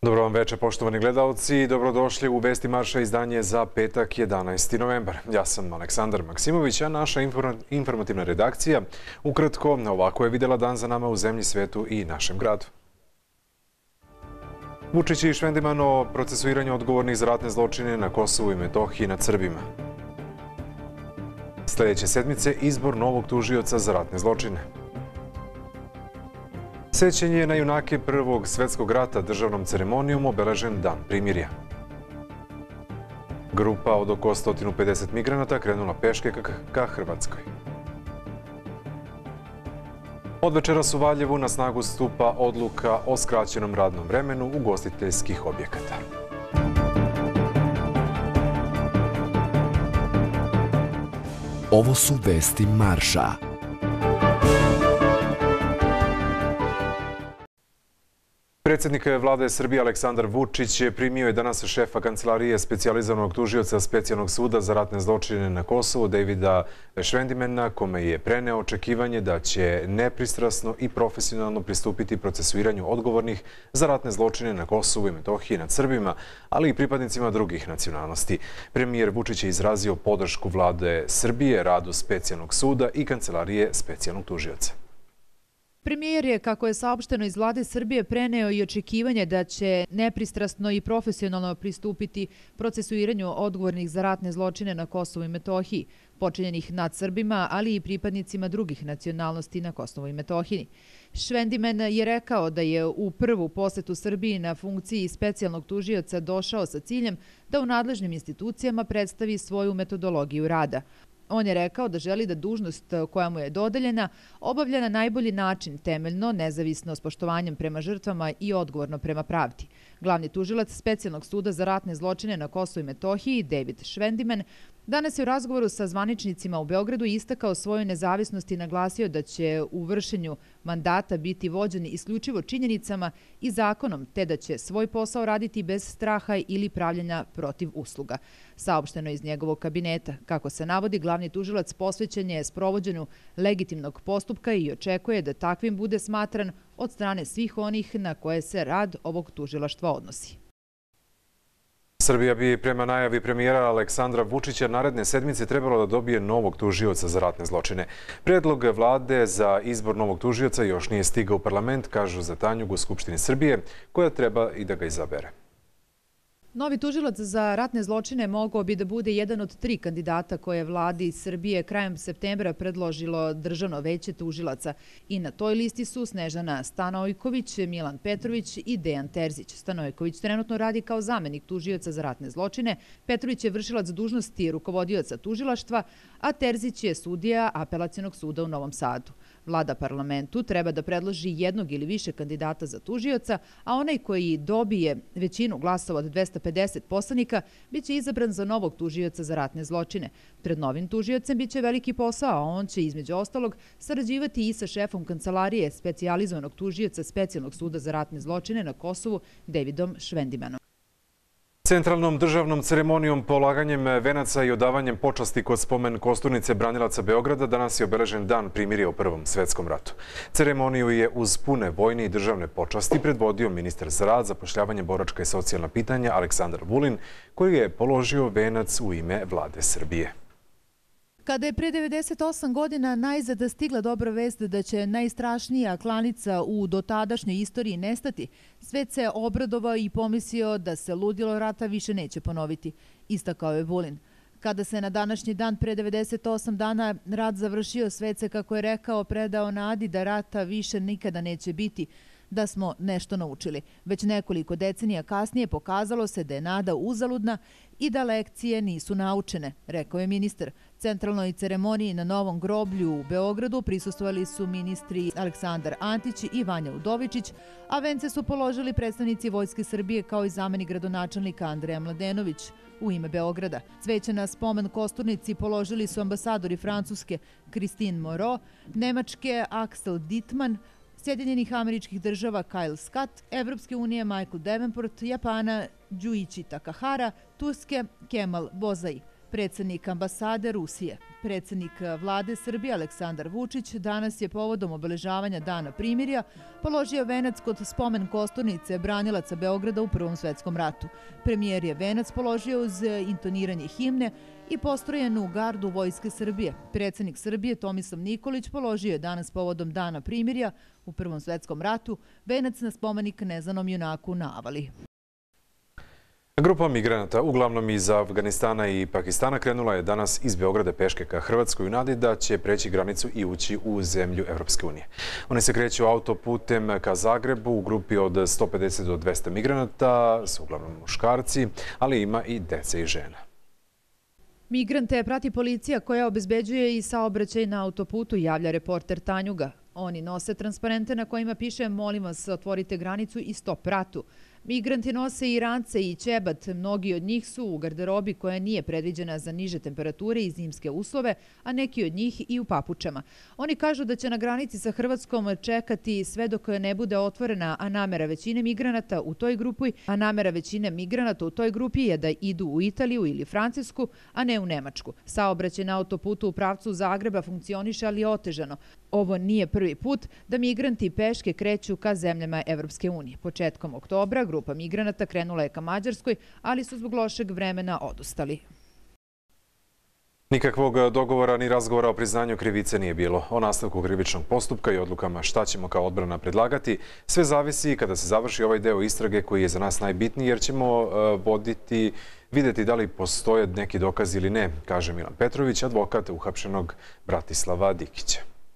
Dobro vam večer, poštovani gledalci. Dobrodošli u Vesti Marša, izdanje za petak 11. novembar. Ja sam Aleksandar Maksimović, a naša informativna redakcija ukratko ovako je videla dan za nama u zemlji, svetu i našem gradu. Vučić i Švendiman o procesuiranju odgovornih za ratne zločine na Kosovu i Metohiji nad Srbima. Sljedeće sedmice izbor novog tužioca za ratne zločine. Sećanje na junake Prvog svetskog rata državnom ceremonijom obeležen Dan primirja. Grupa od oko 150 migranata krenula peške ka Hrvatskoj. Od večeras u Valjevu na snagu stupa odluka o skraćenom radnom vremenu ugostiteljskih objekata. Ovo su Vesti Marša. Predsjednik vlade Srbije Aleksandar Vučić primio je danas šefa kancelarije specijalizovanog tužioca Specijalnog suda za ratne zločine na Kosovu, Davida Švendimena, kome je preneo očekivanje da će nepristrasno i profesionalno pristupiti procesuiranju odgovornih za ratne zločine na Kosovu i Metohiji nad Srbima, ali i pripadnicima drugih nacionalnosti. Premijer Vučić je izrazio podršku vlade Srbije radu Specijalnog suda i kancelarije Specijalnog tužioca. Premijer je, kako je saopšteno iz vlade Srbije, preneo i očekivanje da će nepristrasno i profesionalno pristupiti procesuiranju odgovornih za ratne zločine na Kosovu i Metohiji, počinjenih nad Srbima, ali i pripadnicima drugih nacionalnosti na Kosovu i Metohiji. Švendimen je rekao da je u prvu posetu Srbiji na funkciji specijalnog tužioca došao sa ciljem da u nadležnim institucijama predstavi svoju metodologiju rada. On je rekao da želi da dužnost koja mu je dodeljena obavlja na najbolji način, temeljno, nezavisno, s poštovanjem prema žrtvama i odgovorno prema pravdi. Glavni tužilac Specijalnog suda za ratne zločine na Kosovu i Metohiji, David Švendiman, danas je u razgovoru sa zvaničnicima u Beogradu istakao svoju nezavisnost i naglasio da će u vršenju mandata biti vođeni isključivo činjenicama i zakonom, te da će svoj posao raditi bez straha ili pravljenja protiv usluga. Saopšteno iz njegovog kabineta. Kako se navodi, glavni tužilac posvećen je sprovođenju legitimnog postupka i očekuje da takvim bude smatran od strane svih onih na koje se rad ovog tužilaštva odnosi. Srbija bi prema najavi premijera Aleksandra Vučića naredne sedmice trebalo da dobije novog tužioca za ratne zločine. Predlog vlade za izbor novog tužioca još nije stigao u parlament, kažu za Tanjug u Skupštini Srbije, koja treba i da ga izabere. Novi tužilac za ratne zločine mogao bi da bude jedan od 3 kandidata koje je vladi Srbije krajem septembra predložilo Državno veće tužilaca. I na toj listi su Snežana Stanojković, Milan Petrović i Dejan Terzić. Stanojković trenutno radi kao zamenik tužioca za ratne zločine, Petrović je vršilac dužnosti rukovodioca tužilaštva, a Terzić je sudija Apelacionog suda u Novom Sadu. Vlada parlamentu treba da predloži jednog ili više kandidata za tužioca, a onaj koji dobije većinu glasova od 250 poslanika biće izabran za novog tužioca za ratne zločine. Pred novim tužiocem biće veliki posao, a on će između ostalog sarađivati i sa šefom kancelarije specijalizovanog tužioca Specijalnog suda za ratne zločine na Kosovu, Davidom Švendimanom. Centralnom državnom ceremonijom polaganjem venaca i odavanjem počasti kod spomen kosturnice branilaca Beograda danas je obeležen Dan primirja u Prvom svetskom ratu. Ceremoniju je uz pune vojne i državne počasti predvodio ministar za rad, zapošljavanje, boračka i socijalna pitanja Aleksandar Vulin, koji je položio venac u ime vlade Srbije. Kada je pre 98 godina najzad stigla dobra vest da će najstrašnija klanica u dotadašnjoj istoriji nestati, svet se obradovao i pomislio da se ludilo rata više neće ponoviti, istakao je Vulin. Kada se na današnji dan pre 98 dana rat završio, svet se, kako je rekao, predao nadi da rata više nikada neće biti, da smo nešto naučili. Već nekoliko decenija kasnije pokazalo se da je nada uzaludna i da lekcije nisu naučene, rekao je ministar. Centralnoj ceremoniji na Novom groblju u Beogradu prisustvovali su ministri Aleksandar Antić i Vanja Udovičić, a vence su položili predstavnici Vojske Srbije kao i zamenik gradonačelnika Andreja Mladenović u ime Beograda. Cveće na spomen kosturnici položili su ambasadori Francuske Christine Moreau, Nemačke Axel Dittmann, Sjedinjenih Američkih Država Kyle Scott, Evropske unije Michael Davenport, Japana Juichi Takahara, Turske Kemal Bozai. predsjednik ambasade Rusije. Predsjednik vlade Srbije Aleksandar Vučić danas je povodom obeležavanja Dana primirja položio venac kod spomen kosturnice branilaca Beograda u Prvom svetskom ratu. Premijer je venac položio uz intoniranje himne i postrojenu gardu Vojske Srbije. Predsjednik Srbije Tomislav Nikolić položio je danas povodom Dana primirja u Prvom svetskom ratu venac na spomenik neznanom junaku na Avali. Grupa migranata, uglavnom iz Afganistana i Pakistana, krenula je danas iz Beograda peške ka Hrvatskoj u nadi da će preći granicu i ući u zemlju Evropske unije. Oni se kreću autoputem ka Zagrebu u grupi od 150 do 200 migranata, su uglavnom muškarci, ali ima i dece i žena. Migrante prati policija koja obezbeđuje i saobraćaj na autoputu, javlja reporter Tanjuga. Oni nose transparente na kojima piše "Molim vas, otvorite granicu i stop ratu". Migranti nose i rance i ćebat. Mnogi od njih su u garderobi koja nije predviđena za niže temperature i zimske uslove, a neki od njih i u papučama. Oni kažu da će na granici sa Hrvatskom čekati sve dok ne bude otvorena, a namera većine migranata u toj grupi je da idu u Italiju ili Francusku, a ne u Nemačku. Saobraćaj na autoputu u pravcu Zagreba funkcioniše, ali otežano. Ovo nije prvi put da migranti peške kreću ka zemljama Evropske unije. Početkom oktobra grupa migranata krenula je ka Mađarskoj, ali su zbog lošeg vremena odustali. Nikakvog dogovora ni razgovora o priznanju krivice nije bilo. O nastavku krivičnog postupka i odlukama šta ćemo kao odbrana predlagati, sve zavisi kada se završi ovaj deo istrage koji je za nas najbitniji, jer ćemo vidjeti da li postoje neki dokazi ili ne, kaže Milan Petrović, advokat uhapšenog Bratislava Dikića.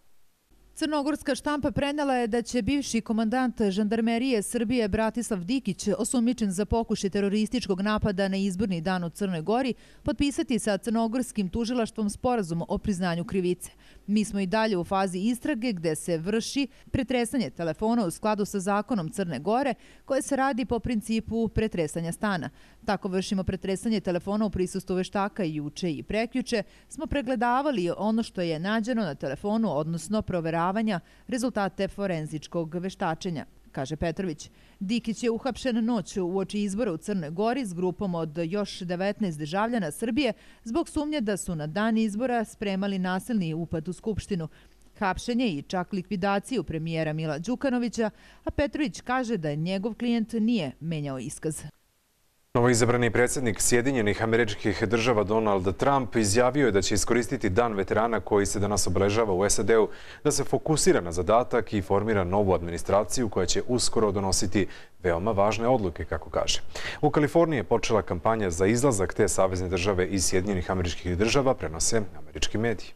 Crnogorska štampa prenela je da će bivši komandant žandarmerije Srbije Bratislav Dikić, osumnjičen za pokušaj terorističkog napada na izborni dan u Crnoj Gori, potpisati sa crnogorskim tužilaštvom sporazum o priznanju krivice. Mi smo i dalje u fazi istrage gde se vrši pretresanje telefona u skladu sa zakonom Crne Gore, koje se radi po principu pretresanja stana. Tako vršimo pretresanje telefona u prisustvu veštaka i juče i prekjuče smo pregledavali ono što je nađeno na telefonu, odnosno proveravanja rezultate forenzičkog veštačenja, kaže Petrović. Dikić je uhapšen noć uoči izbora u Crnoj Gori s grupom od još 19 državljana Srbije zbog sumnje da su na dan izbora spremali nasilni upad u Skupštinu, hapšenje i čak likvidaciju premijera Mila Đukanovića, a Petrović kaže da njegov klijent nije menjao iskaz. Novoizabrani predsjednik Sjedinjenih Američkih Država Donald Trump izjavio je da će iskoristiti Dan veterana koji se danas obeležava u SAD-u da se fokusira na zadatak i formira novu administraciju koja će uskoro donositi veoma važne odluke, kako kaže. U Kaliforniji je počela kampanja za izlazak te savezne države iz Sjedinjenih Američkih Država, prenose američki mediji.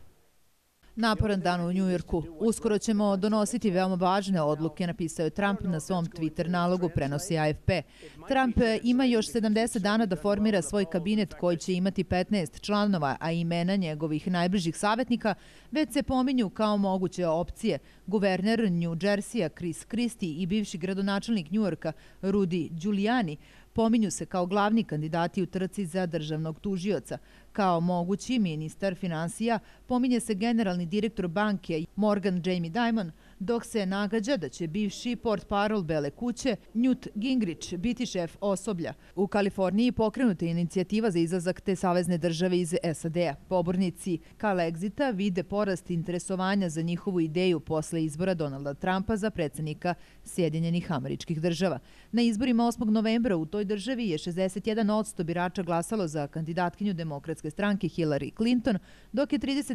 Naporan dan u Njujorku. Uskoro ćemo donositi veoma važne odluke, napisao je Trump na svom Twitter nalogu, prenosi AFP. Trump ima još 70 dana da formira svoj kabinet koji će imati 15 članova, a imena njegovih najbližih savjetnika već se pominju kao moguće opcije. Guverner New Jersey-a Chris Christie i bivši gradonačelnik Njujorka Rudy Giuliani pominju se kao glavni kandidati u trci za državnog tužioca. Kao mogući ministar finansija pominje se generalni direktor banke Morgan Jamie Dimon, dok se nagađa da će bivši portparol Bele kuće Newt Gingrich biti šef osoblja. U Kaliforniji pokrenuta je inicijativa za izlazak te savezne države iz SAD-a. Pobornici Kalexita vide porast interesovanja za njihovu ideju posle izbora Donalda Trumpa za predsjednika Sjedinjenih Američkih Država. Na izborima 8. novembra u toj državi je 61% birača glasalo za kandidatkinju Demokratske stranke Hillary Clinton, dok je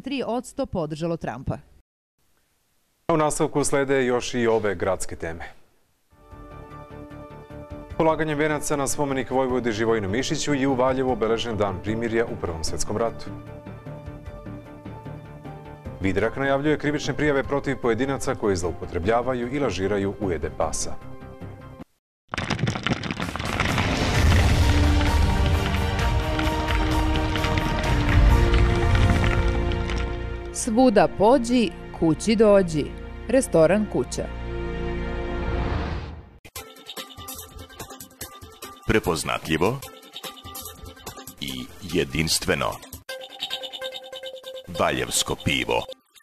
33% podržalo Trumpa. U nastavku slede još i ove gradske teme. Polaganjem venaca na spomenik Vojvodi Živojinu Mišiću i u Valjevu obeležen Dan primirja u Prvom svjetskom ratu. Vidrak najavljuje krivične prijave protiv pojedinaca koji zloupotrebljavaju i lažiraju ujede pasa. Svuda pođi, kući dođi. Restoran Kuća. Prepoznatljivo i jedinstveno. Valjevsko pivo.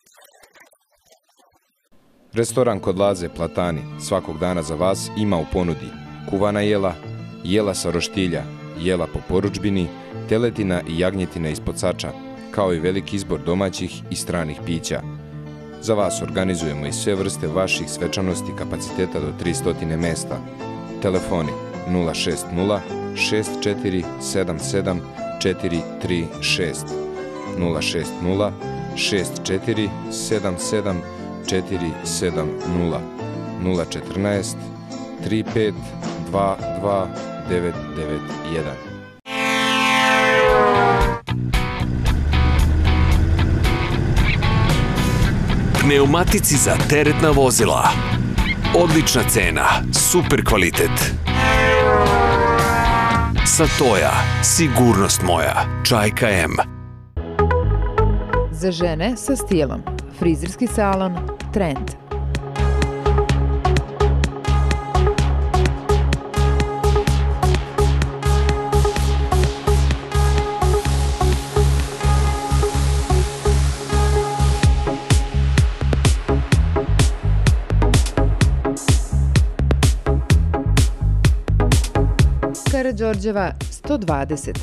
Restoran kod Laze Platani svakog dana za vas ima u ponudi kuvana jela, jela sa roštilja, jela po porudžbini, teletina i jagnjetina ispod sača, kao i veliki izbor domaćih i stranih pića. Za vas organizujemo i sve vrste vaših svečanosti kapaciteta do 300 mesta. Telefoni 060 6477 436 060 6477 470 014 35 22 991. Pneumatici za teretna vozila. Odlična cena, super kvalitet. Satoja, sigurnost moja. Čajka M. Za žene sa stilom. Frizerski salon Trend. Karađorđeva 120.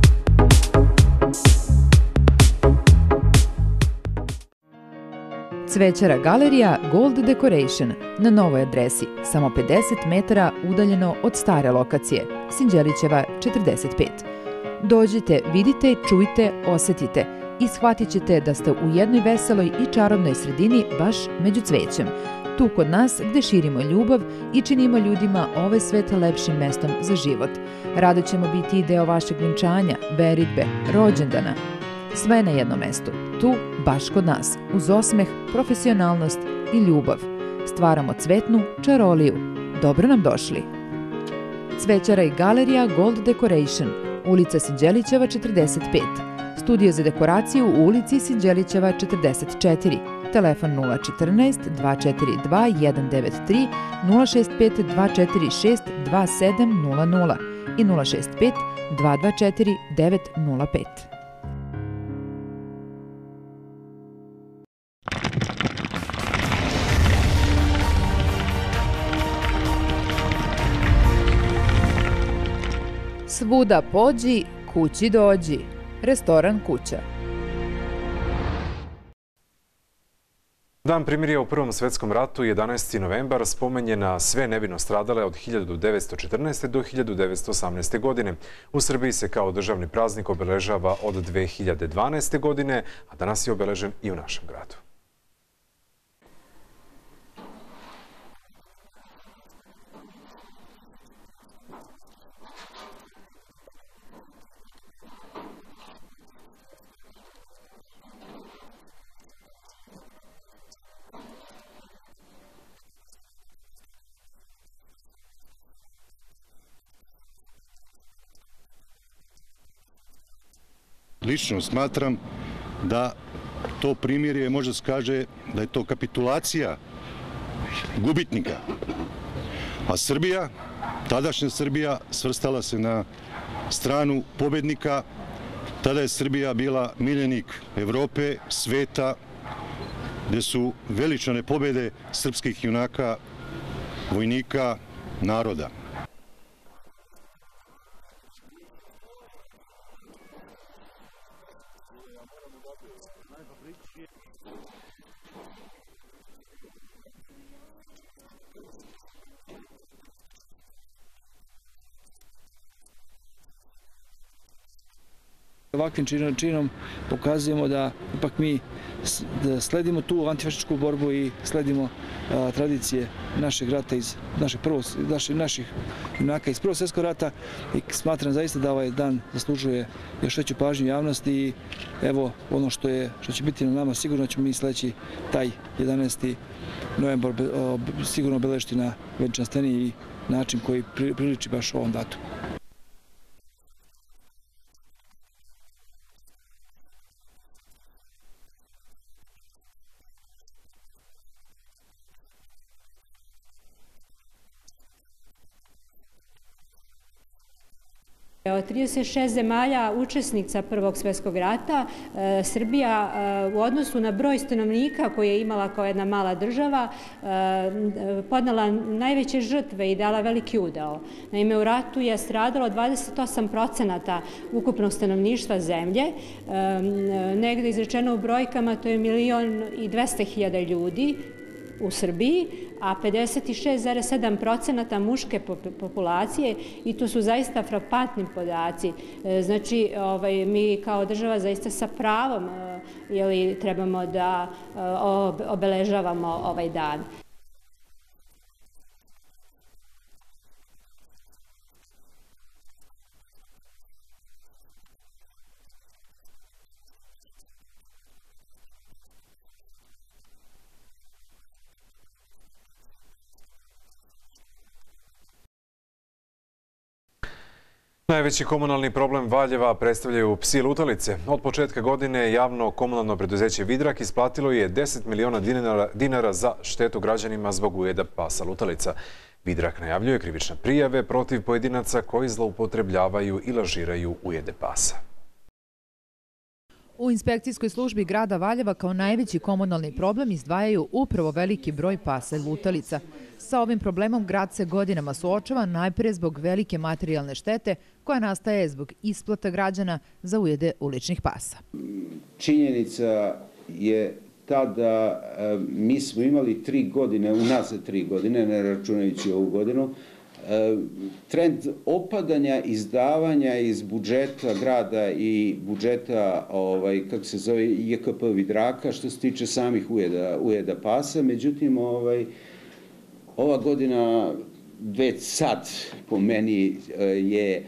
Cvećara galerija Gold Decoration na novoj adresi, samo 50 metara udaljeno od stare lokacije, Sinđelićeva 45. Dođite, vidite, čujte, osetite i shvatit ćete da ste u jednoj veseloj i čarobnoj sredini baš među cvećem. Tu kod nas gde širimo ljubav i činimo ljudima ovaj svet lepšim mestom za život. Rado ćemo biti i deo vašeg venčanja, veritbe, rođendana. Sve na jednom mestu, tu baš kod nas, uz osmeh, profesionalnost i ljubav. Stvaramo cvetnu čaroliju. Dobro nam došli. Cvećara i galerija Gold Decoration, ulica Sinđelićeva 45. Studio za dekoraciju u ulici Sinđelićeva 44. Telefon 014 242 193 065 246 2700 i 065 224 905. Svuda pođi, kući dođi. Restoran Kuća. Dan primirja u Prvom svetskom ratu, 11. novembar, spomenje na sve nevino stradale od 1914. do 1918. godine. U Srbiji se kao državni praznik obeležava od 2012. godine, a danas je obeležen i u našem gradu. Lično smatram da to primirje može se kaže da je to kapitulacija gubitnika. A Srbija, tadašnja Srbija, svrstala se na stranu pobednika. Tada je Srbija bila miljenik Evrope, sveta, gde su veličane pobede srpskih junaka, vojnika, naroda. Ovakvim činom pokazujemo da ipak mi sledimo tu antifašističku borbu i sledimo tradicije našeg rata, naših junaka iz Prvog svjetskog rata i smatram zaista da ovaj dan zaslužuje još veću pažnju javnosti i evo ono što će biti na nama, sigurno ćemo mi sledeći taj 11. novembar sigurno obeležiti na veličanstveni i način koji priliči baš ovom datumu. Od 36 zemalja učesnica Prvog svjetskog rata, Srbija u odnosu na broj stanovnika koje je imala kao jedna mala država podnela najveće žrtve i dala veliki udeo. Naime, u ratu je stradalo 28% ukupnog stanovništva zemlje. Negde izrečeno u brojkama to je 1.200.000 ljudi u Srbiji, a 56,7% muške populacije, i to su zaista frapantni podaci. Znači, mi kao država zaista sa pravom trebamo da obeležavamo ovaj dan. Najveći komunalni problem Valjeva predstavljaju psi lutalice. Od početka godine javno komunalno preduzeće Vidrak isplatilo je 10 miliona dinara za štetu građanima zbog ujeda pasa lutalica. Vidrak najavljuje krivične prijave protiv pojedinaca koji zloupotrebljavaju i lažiraju ujede pasa. U inspekcijskoj službi grada Valjeva kao najveći komunalni problem izdvajaju upravo veliki broj pasa i lutalica. Sa ovim problemom grad se godinama suočava najprije zbog velike materijalne štete koja nastaje zbog isplata građana za ujede uličnih pasa. Činjenica je ta da mi smo imali 3 godine, unazad 3 godine, ne računajući ovu godinu, trend opadanja izdavanja iz budžeta grada i budžeta, kako se zove, JKP Vidraka, što se tiče samih ujeda pasa. Međutim, ova godina već sad po meni je,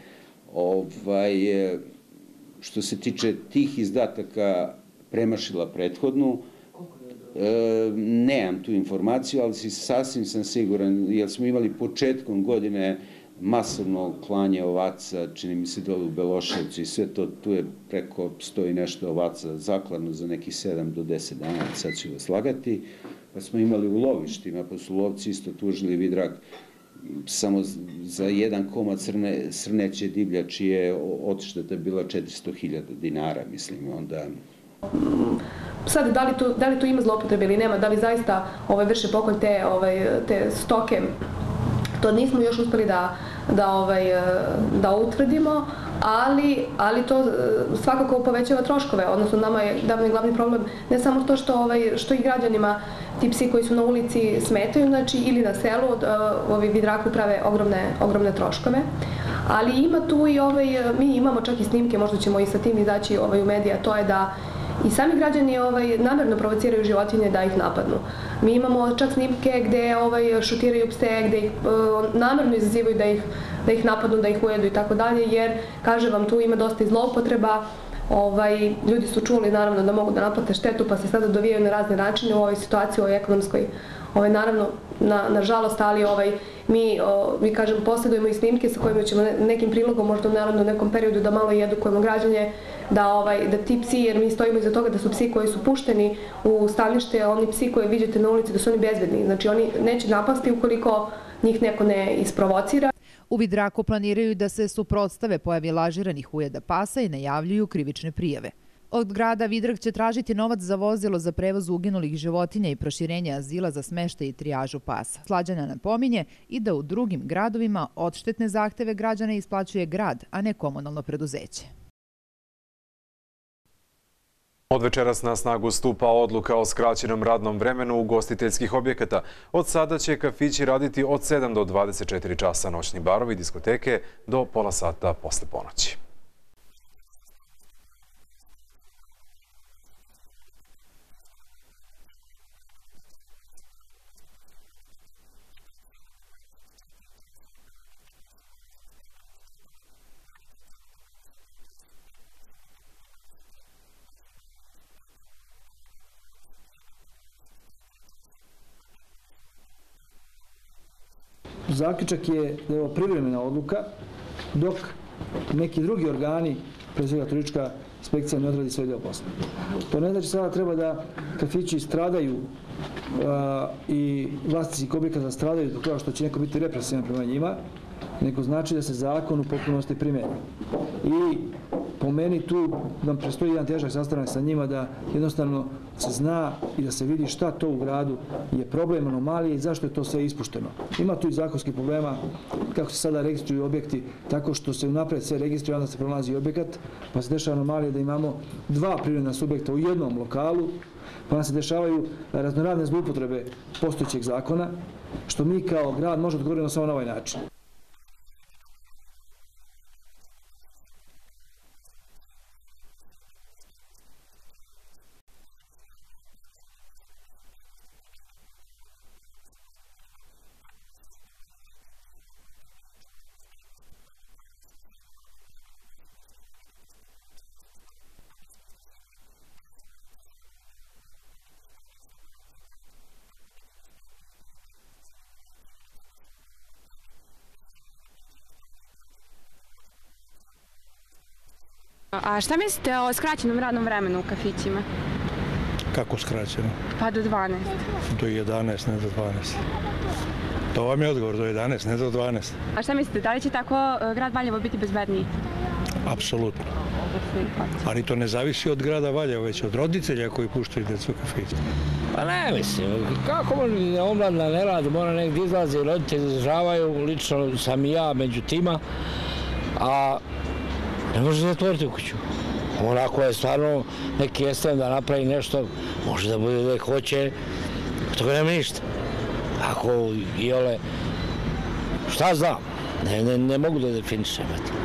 što se tiče tih izdataka, premašila prethodnu. Nemam tu informaciju, ali sasvim sam siguran, jer smo imali početkom godine masovno klanje ovaca, čini mi se dole u Beloševcu i sve to, tu je preko 100 i nešto ovaca zakladno za nekih 7 do 10 dana, sad ću vas lagati. Pa smo imali u lovištima, pa su lovci isto tužili Vidrak samo za jedan komad srneće divljači je odšteta bila 400.000 dinara, mislim, onda... Sad, da li tu ima zloupotrebe ili nema, da li zaista vrše pokolj te stoke, to nismo još uspeli da utvrdimo, ali to svakako povećava troškove, odnosno nama je glavni problem ne samo to što i građanima ti psi koji su na ulici smetaju, znači ili na selu, ovi Vidraku prave ogromne troškove, ali ima tu i mi imamo čak i snimke, možda ćemo i sa tim izaći u medije, to je da i sami građani namerno provociraju životinje da ih napadnu. Mi imamo čak snimke gde šutiraju pse, gde ih namerno izazivaju da ih napadnu, da ih ujedu i tako dalje, jer, kaže vam, tu ima dosta i zloupotreba. Ljudi su čuli, naravno, da mogu da naplate štetu, pa se sada dovijaju na razne načine u ovoj situaciji, u ovoj ekonomskoj. Naravno, nažalost, ali mi kažem, posjedujemo i snimke sa kojima ćemo nekim prilogom, možda naravno u nekom periodu da malo edukujemo građanje, da ti psi, jer mi stojimo iza toga da su psi koji su pušteni u stanište, oni psi koje vidite na ulici, da su oni bezbedni. Znači, oni neće napasti ukoliko njih neko ne isprovocira. U Vidraku planiraju da se suprotstave pojavi lažiranih ujeda pasa i najavljuju krivične prijave. Od grada Vidrak će tražiti novac za vozilo za prevoz uginulih životinja i proširenje azila za smeštaj i trijažu pasa. Slađana napominje i da u drugim gradovima odštetne zahteve građana isplaćuje grad, a ne komunalno preduzeće. Od večeras na snagu stupa odluka o skraćenom radnom vremenu ugostiteljskih objekata. Od sada će kafići raditi od 7 do 24 časa, noćni barovi i diskoteke do pola sata posle ponoći. Zaključak je da je ovo privremena odluka, dok neki drugi organi, pre svega turistička inspekcija, ne odradi svoj deo posla. To ne znači sada treba da kafići stradaju i vlasnici objekata stradaju do toga što će neko biti represivan prema njima, nego znači da se zakon u potpunosti primeni. I po meni tu nam prestoji jedan težak sastanak sa njima da jednostavno se zna i da se vidi šta to u gradu je problem, anomalije i zašto je to sve ispušteno. Ima tu i zakonskih problema kako se sada registruju objekti, tako što se unapred sve registruje, onda se prolazi objekat, pa se dešava anomalije da imamo 2 privredna subjekta u jednom lokalu, pa nam se dešavaju raznorazne zloupotrebe postojećeg zakona, što mi kao grad možemo odgovoriti samo na ovaj način. A šta mislite o skraćenom radnom vremenu u kafićima? Kako skraćeno? Pa do 12. Do 11, ne do 12. To vam je odgovor, do 11, ne do 12. A šta mislite, da li će tako grad Valjevo biti bezbedniji? Apsolutno. Ali to ne zavisi od grada Valjevo, već od roditelja koji puštaju djecu u kafiće. Pa ne mislim, kako može omladina ne radi, mora negdje izlazi, roditelji izražavaju, lično sam i ja među tima, a ne može zatvoriti u kuću. Onako je stvarno neki jesen da napravi nešto, može da bude da hoće, od toga nema ništa. Ako i ole, šta znam, ne mogu da definišem.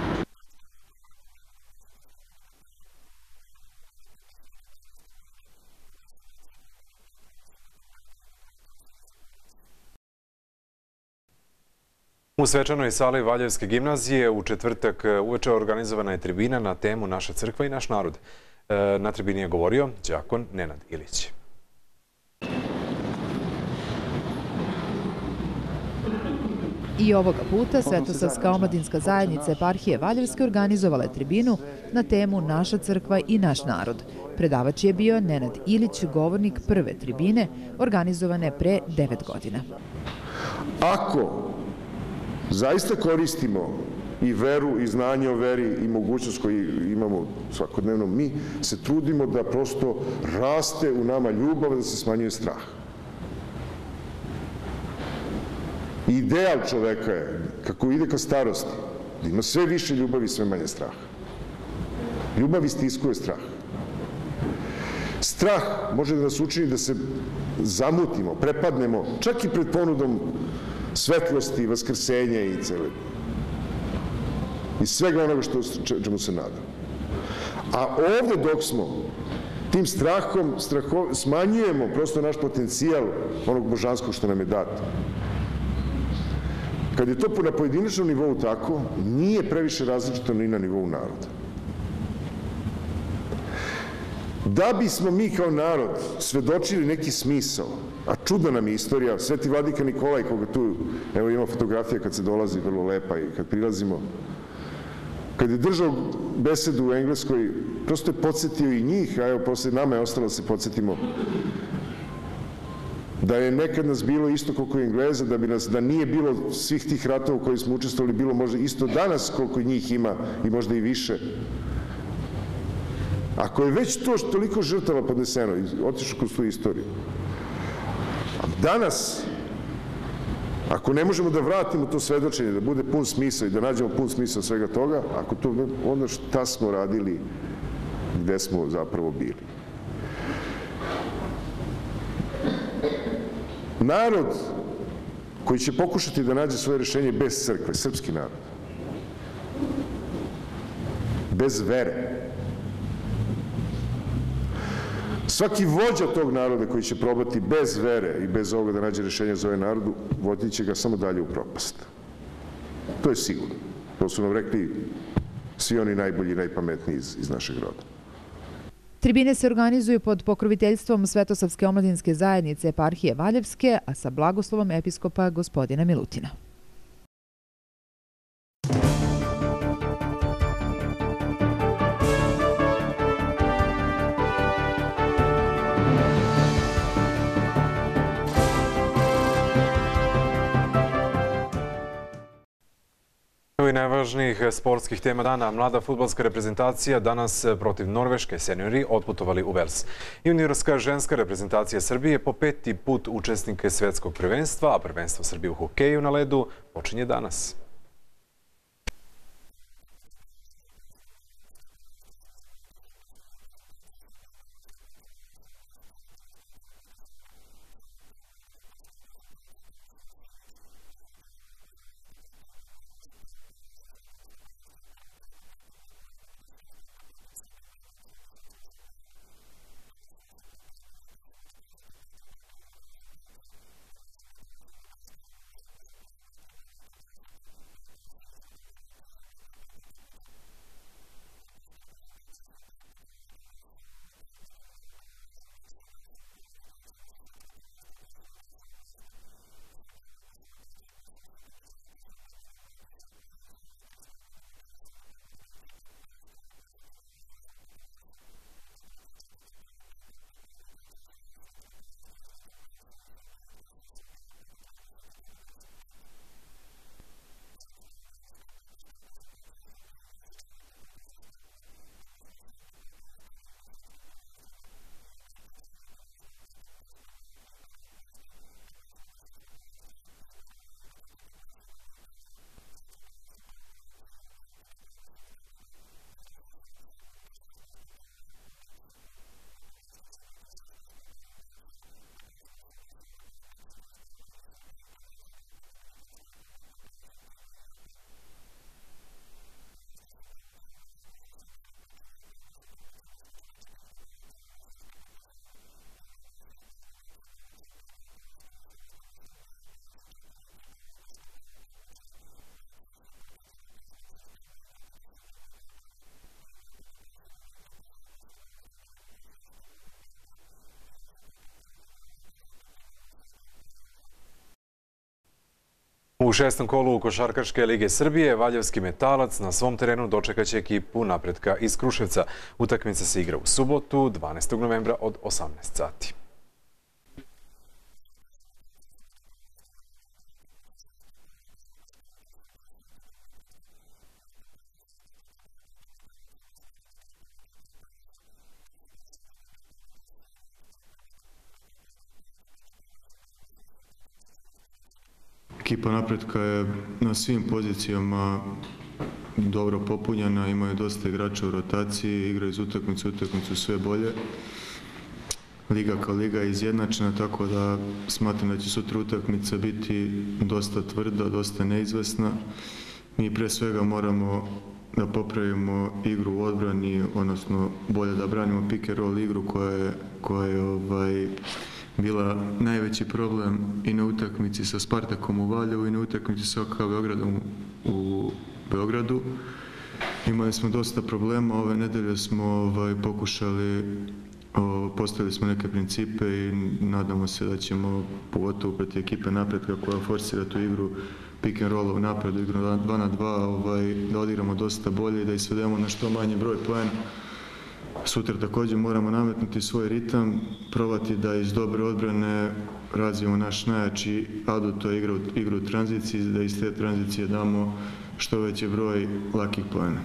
U svečanoj sali Valjevske gimnazije u četvrtak uveče organizovana je tribina na temu Naša crkva i naš narod. Na tribini je govorio đakon Nenad Ilić. I ovoga puta Svetosavska omladinska zajednica eparhije Valjevske organizovala je tribinu na temu Naša crkva i naš narod. Predavač je bio Nenad Ilić, govornik prve tribine, organizovane pre 9 godina. Ako zaista koristimo i veru i znanje o veri i mogućnost koju imamo svakodnevno, mi se trudimo da prosto raste u nama ljubav, da se smanjuje strah. Ideal čoveka je, kako ide ka starosti, da ima sve više ljubavi i sve manje straha. Ljubav istiskuje strah. Strah može da nas učini da se zamutimo, prepadnemo, čak i pred ponudom svetlosti, vaskrsenja i svega onoga čemu se nadam. A ovde dok smo tim strahom smanjujemo prosto naš potencijal onog božanskog što nam je dato. Kad je to na pojedinačnom nivou tako, nije previše različito ni na nivou naroda. Da bismo mi kao narod svedočili neki smisao, a čudna nam je istorija, Sveti vladika Nikolaj, koga tu, evo ima fotografija kad se dolazi, vrlo lepa i kad prilazimo, kad je držao besedu u Engleskoj, prosto je podsjetio i njih, a evo posle nama je ostalo da se podsjetimo da je nekad nas bilo isto koliko je Engleza, da nije bilo svih tih ratova u kojih smo učestvovali, bilo možda isto danas koliko njih ima i možda i više. Ako je već to toliko žrtava podneseno i otišlo kroz tu istoriju, a danas, ako ne možemo da vratimo to svedočenje, da bude pun smisao i da nađemo pun smisao svega toga, ako to, onda šta smo radili, gde smo zapravo bili. Narod koji će pokušati da nađe svoje rešenje bez crkve, srpski narod, bez vere, svaki vođa tog naroda koji će probati bez vere i bez ovoga da nađe rešenje za ovaj narodu, vodit će ga samo dalje u propast. To je sigurno. To su nam rekli svi oni najbolji i najpametniji iz našeg roda. Tribine se organizuju pod pokroviteljstvom Svetosavske omladinske zajednice eparhije Valjevske, a sa blagoslovom episkopa gospodina Milutina. I najvažnijih sportskih tema dana. Mlada fudbalska reprezentacija danas protiv Norveške seniori otputovali u Vels. Juniorska ženska reprezentacija Srbije po 5. put učesnike svetskog prvenstva, a prvenstvo Srbije u hokeju na ledu počinje danas. U šestom kolu Košarkaške lige Srbije Valjevski Metalac na svom terenu dočekaće ekipu Napretka iz Kruševca. Utakmica se igra u subotu, 12. novembra od 18 sati. Ekipa Napretka je na svim pozicijama dobro popunjena, imaju dosta igrača u rotaciji, igraju iz utakmice u utakmicu sve bolje. Liga kao liga je izjednačena, tako da smatram da će sutra utakmica biti dosta tvrda, dosta neizvesna. Mi pre svega moramo da popravimo igru u odbrani, odnosno bolje da branimo pick and roll igru koja je bila najveći problem i na utakmici sa Spartakom u Valjevu i na utakmici sa OKK Beogradom u Beogradu. Imali smo dosta problema, ove nedelje smo pokušali, postavili smo neke principe i nadamo se da ćemo, pogotovo protiv ekipe Napretka koja forsira tu igru pick and roll u napadu, igru 2 na 2, da odigramo dosta bolje i da isvedemo na što manji broj poena. Sutra također moramo nametnuti svoj ritam, probati da iz dobre odbrane razvijemo naš najjači adut, to je igru u tranziciji, da iz te tranzicije damo što veći broj lakih poena.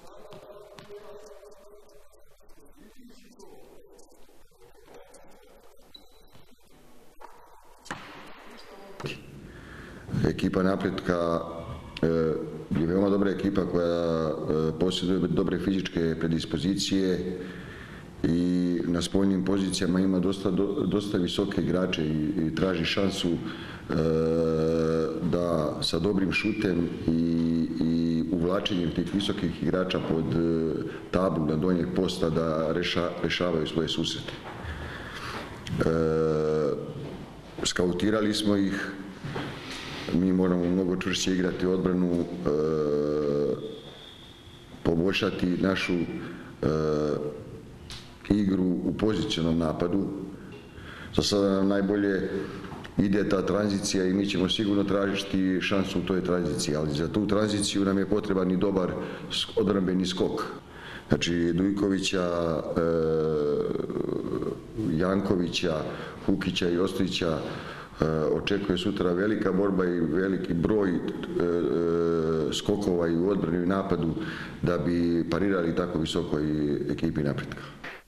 Ekipa Napretka je veoma dobra ekipa koja posjeduje dobre fizičke predispozicije i na spoljnim pozicijama ima dosta visoke igrače i traži šansu da sa dobrim šutem i uvlačenjem tih visokih igrača pod tablu na donjeg posta da rešavaju svoje susrete. Skautirali smo ih. Mi moramo mnogo čvršće igrati odbranu, poboljšati našu igru u pozicionom napadu. Za sada nam najbolje ide ta tranzicija i mi ćemo sigurno tražiti šansu u toj tranziciji, ali za tu tranziciju nam je potreban i dobar odbrambeni skok. Znači Dujkovića, Jankovića, Hukića i Ostojića očekuje sutra velika borba i veliki broj skokova i u odbrani i napadu da bi parirali tako visokoj ekipi Napretka.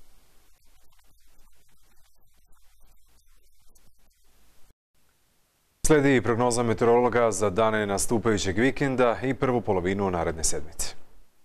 Sledi prognoza meteorologa za dane nastupajućeg vikenda i prvu polovinu naredne sedmice.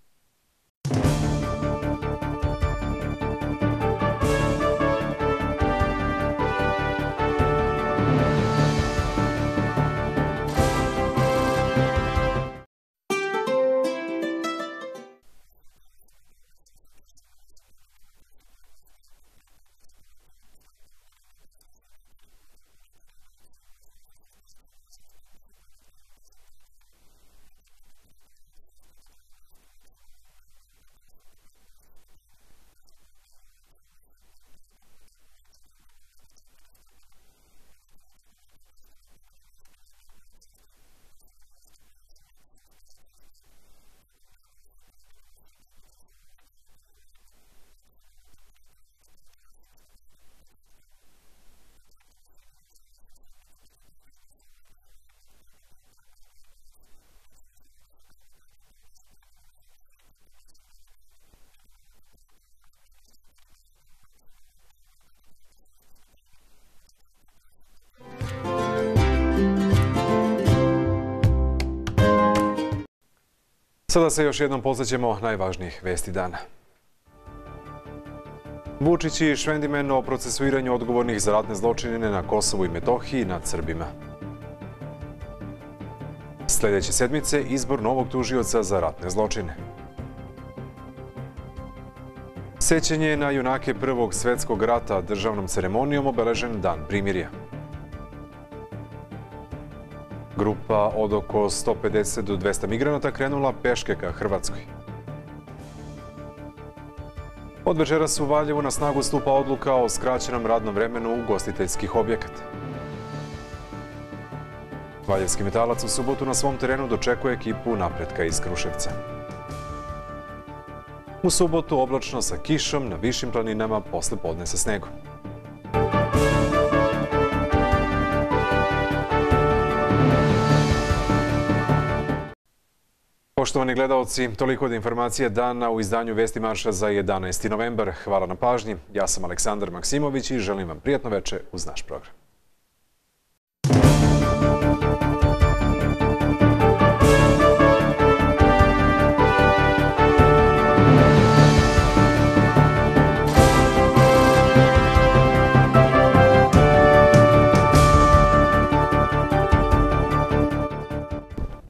Sada se još jednom podsjećamo najvažnijih vesti dana. Vučić i Švendimen o procesuiranju odgovornih za ratne zločine na Kosovu i Metohiji nad Srbima. Sljedeće sedmice izbor novog tužioca za ratne zločine. Sećanje na junake Prvog svjetskog rata državnom ceremonijom obeležen dan primirja. Grupa od oko 150 do 200 migranata krenula peške ka Hrvatskoj. Od večeras u Valjevu na snagu stupa odluka o skraćenom radnom vremenu ugostiteljskih objekata. Valjevski Metalac u subotu na svom terenu dočekuje ekipu Napretka iz Kruševca. U subotu oblačno sa kišom, na višim planinama posle podne sa snegom. Poštovani gledaoci, toliko od informacije dana u izdanju Vesti Marša za 11. novembar. Hvala na pažnji. Ja sam Aleksandar Maksimović i želim vam prijatno veče uz naš program.